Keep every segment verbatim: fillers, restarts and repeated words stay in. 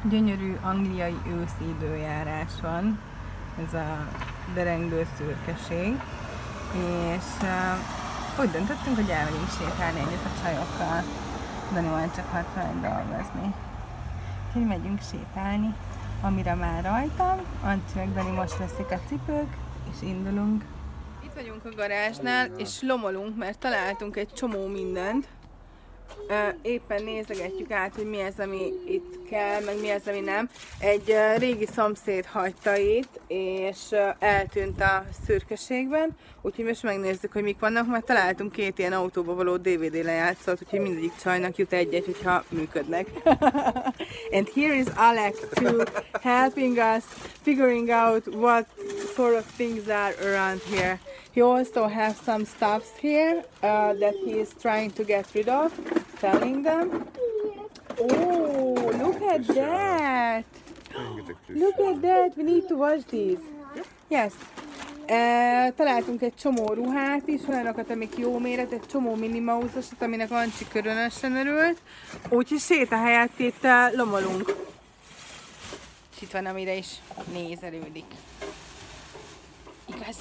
Gyönyörű angliai őszi időjárás van, ez a derengő szürkeség, és uh, úgy döntöttünk, hogy elmegyünk sétálni egyet a csajokkal. Dani majd csak hatra megy dolgozni. Úgyhogy megyünk sétálni, amire már rajtam, Ancsi meg Dani most veszik a cipők, és indulunk. Itt vagyunk a garázsnál, és lomolunk, mert találtunk egy csomó mindent. Éppen nézegetjük át, hogy mi az, ami itt kell, meg mi az, ami nem. Egy régi szomszéd hagyta itt, és eltűnt a szürkeségben, úgyhogy most megnézzük, hogy mik vannak, mert találtunk két ilyen autóba való dé vé dé lejátszót, úgyhogy mindegyik csajnak jut egy-egy, hogyha működnek. And here is Alex too, helping us figuring out what sort of things are around here. He also has some stuffs here uh, that he is trying to get rid of, selling them. Oh, look at that! Look at that! We need to watch these. Yes. Uh, találtunk egy csomó ruhát is, olyanokat, amik jó méret, egy csomó Minnie Mouse-osat, aminek Ancsi különösen örült. Úgyhogy séta helyett itt uh, lomolunk. És itt van, amire is nézelődik. Igaz?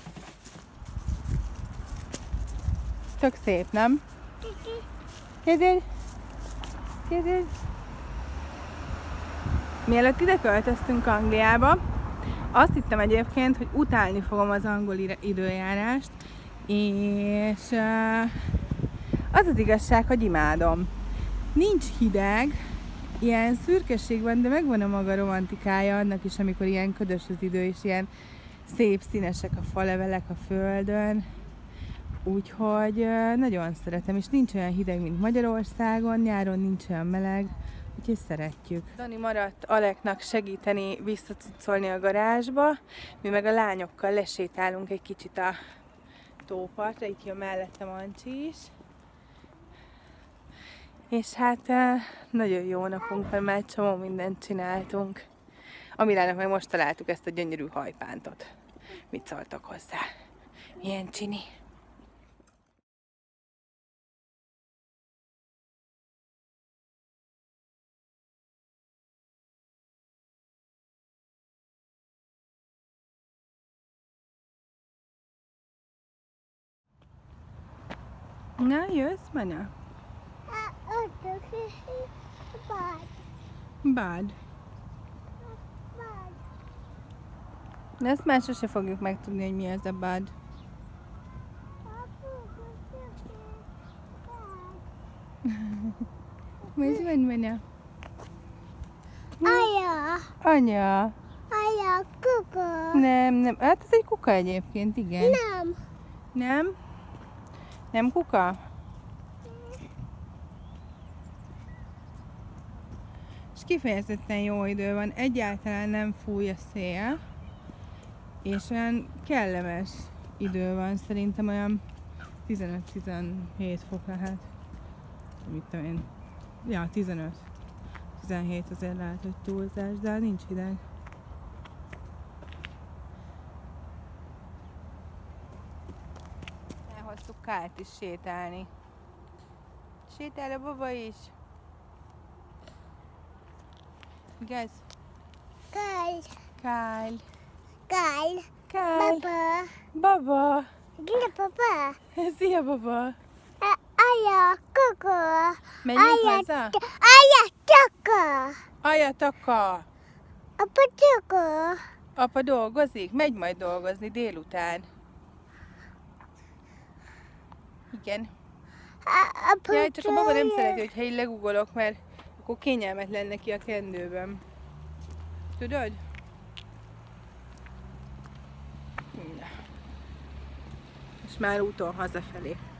Tök szép, nem? Kérdél? Kérdél? Mielőtt ide költöztünk Angliába, azt hittem egyébként, hogy utálni fogom az angol időjárást, és az az igazság, hogy imádom. Nincs hideg, ilyen szürkeség van, de megvan a maga romantikája annak is, amikor ilyen ködös az idő, és ilyen szép színesek a falevelek a földön. Úgyhogy nagyon szeretem, és nincs olyan hideg, mint Magyarországon, nyáron nincs olyan meleg, úgyhogy szeretjük. Dani maradt Aleknak segíteni visszacucolni a garázsba, mi meg a lányokkal lesétálunk egy kicsit a tópartra, itt jön mellettem Ancsi is. És hát nagyon jó napunk van, már csomó mindent csináltunk. Amirának meg most találtuk ezt a gyönyörű hajpántot. Mit szóltok hozzá? Milyen csini? Na, jössz, Mana? Bad. Bad. De ezt már sose fogjuk megtudni, hogy mi ez a bad. Mi van, Mana? Anya. Anya. Anya, kuka. Nem, nem. Hát ez egy kuka egyébként, igen. Nem. Nem? Nem kuka? És kifejezetten jó idő van, egyáltalán nem fúj a szél, és olyan kellemes idő van, szerintem olyan tizenöt-tizenhét fok lehet. Mit tudom én? Ja, tizenöt. tizenhét azért lehet, hogy túlzás, de nincs hideg. Elhoztuk Kált is sétálni. Sétál a baba is. Igaz? Kyle. Kyle. Kyle. Kyle. Baba. Baba. Gina papa. Szia, baba. Anya, kuka. Menjünk haza? Anya, taka. Aja, taka. Apa taka. Apa dolgozik? Megy majd dolgozni délután. Igen. Apa Jaj, csak a baba nem szereti, hogyha így legugolok, mert akkor kényelmetlen neki a kendőben. Tudod? Na. És már úton hazafelé.